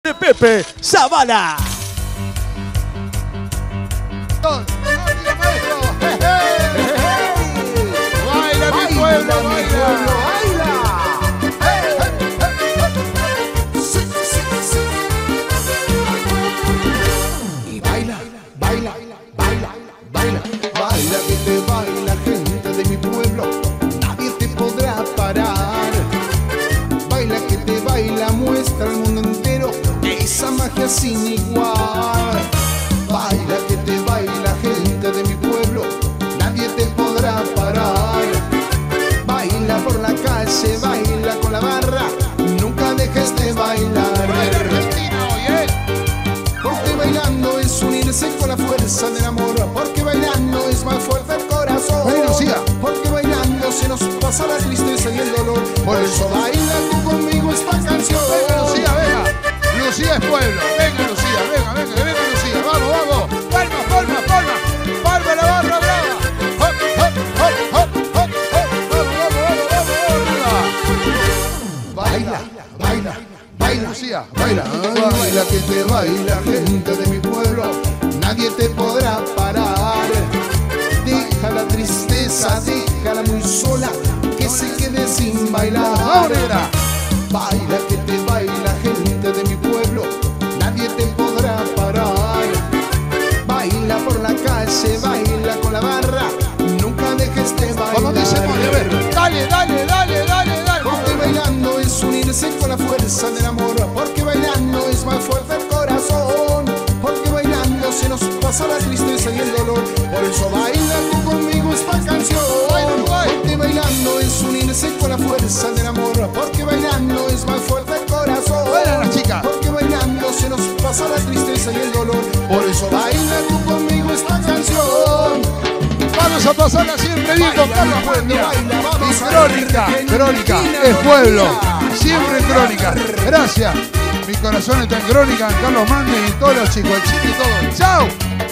de Pepe Zavala. Baila mi pueblo, baila. Y baila, baila, baila, baila, baila que te baila gente de mi pueblo, nadie te podrá parar. Baila que te baila, muestra al mundo entero esa magia sin igual. Baila que te baila gente de mi pueblo, nadie te podrá parar. Baila por la calle, baila con la barra, nunca dejes de bailar. Porque bailando es unirse con la fuerza del amor, porque bailando es más fuerte el corazón. Porque bailando se nos pasa la tristeza y el dolor. Por eso baila tú conmigo esta canción. Venga, Lucía, venga. Lucía es pueblo. Venga, Lucía, venga, Lucía. Vamos, vamos. Palma, palma, palma. Palma la barra brava. Hop, hop, hop, hop, hop, hop. Vamos, vamos, vamos, Baila, baila, baila, Lucía, baila. Baila que te baila gente de mi pueblo, nadie te podrá parar. Deja la tristeza, déjala muy sola, que se quede sin bailar. Baila que te baila gente de mi pueblo, nadie te podrá parar. Baila por la calle, baila con la barra, nunca dejes de bailar. Como dice Mole, a ver. Dale, dale, dale, dale, dale. Porque bailando es unirse con la fuerza del amor, porque bailando es más fuerte el corazón, porque bailando se nos pasa la tristeza y el dolor. Por eso baila tú conmigo esta canción. Porque bailando es unirse con la fuerza del amor, porque bailando es más fuerte el corazón. Baila las chicas. Porque bailando se nos pasa la tristeza y el dolor. Por eso baila tú conmigo esta canción. Vamos a pasarla siempre bien con Carlos Fuendia. Vamos Y Crónica, Crónica es pueblo. Siempre en Crónica. Gracias. Mi corazón está en Crónica, en Carlos Mande y todos los chicos, el chino y todo. ¡Chao!